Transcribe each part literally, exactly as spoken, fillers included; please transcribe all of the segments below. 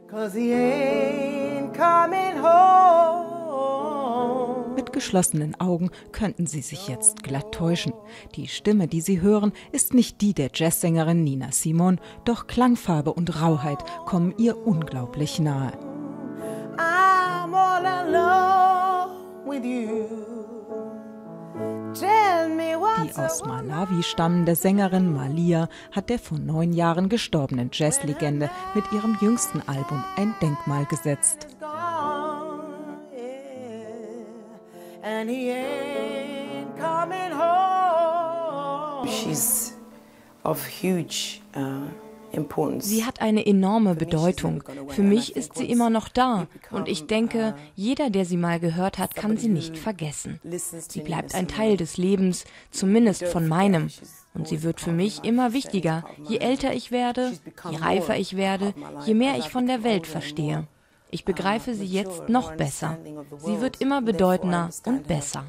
Mit geschlossenen Augen könnten Sie sich jetzt glatt täuschen. Die Stimme, die Sie hören, ist nicht die der Jazzsängerin Nina Simone, doch Klangfarbe und Rauheit kommen ihr unglaublich nahe. I'm all in love with you. Die aus Malawi stammende Sängerin Malia hat der vor neun Jahren gestorbenen Jazzlegende mit ihrem jüngsten Album ein Denkmal gesetzt. She's of huge, uh Sie hat eine enorme Bedeutung. Für mich ist sie immer noch da. Und ich denke, jeder, der sie mal gehört hat, kann sie nicht vergessen. Sie bleibt ein Teil des Lebens, zumindest von meinem. Und sie wird für mich immer wichtiger. Je älter ich werde, je reifer ich werde, je mehr ich von der Welt verstehe. Ich begreife sie jetzt noch besser. Sie wird immer bedeutender und besser.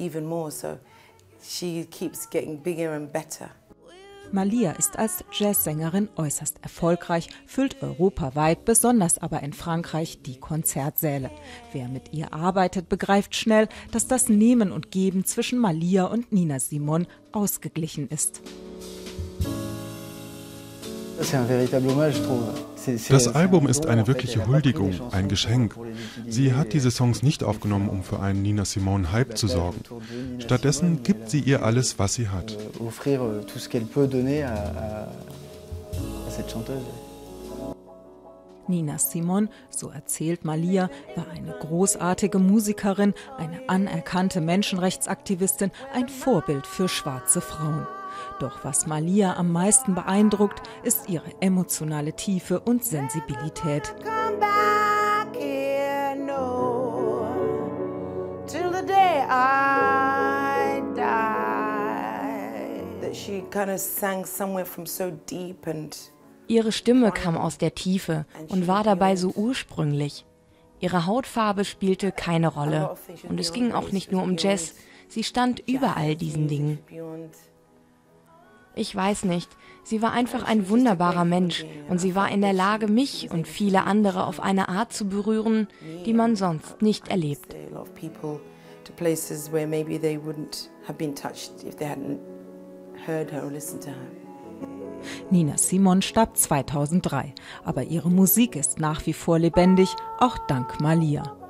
Malia ist als Jazzsängerin äußerst erfolgreich, füllt europaweit, besonders aber in Frankreich, die Konzertsäle. Wer mit ihr arbeitet, begreift schnell, dass das Nehmen und Geben zwischen Malia und Nina Simone ausgeglichen ist. Das Album ist eine wirkliche Huldigung, ein Geschenk. Sie hat diese Songs nicht aufgenommen, um für einen Nina Simone-Hype zu sorgen. Stattdessen gibt sie ihr alles, was sie hat. Nina Simone, so erzählt Malia, war eine großartige Musikerin, eine anerkannte Menschenrechtsaktivistin, ein Vorbild für schwarze Frauen. Doch was Malia am meisten beeindruckt, ist ihre emotionale Tiefe und Sensibilität. Ihre Stimme kam aus der Tiefe und war dabei so ursprünglich. Ihre Hautfarbe spielte keine Rolle. Und es ging auch nicht nur um Jazz, sie stand über all diesen Dingen. Ich weiß nicht, sie war einfach ein wunderbarer Mensch und sie war in der Lage, mich und viele andere auf eine Art zu berühren, die man sonst nicht erlebt. Nina Simone starb zweitausenddrei, aber ihre Musik ist nach wie vor lebendig, auch dank Malia.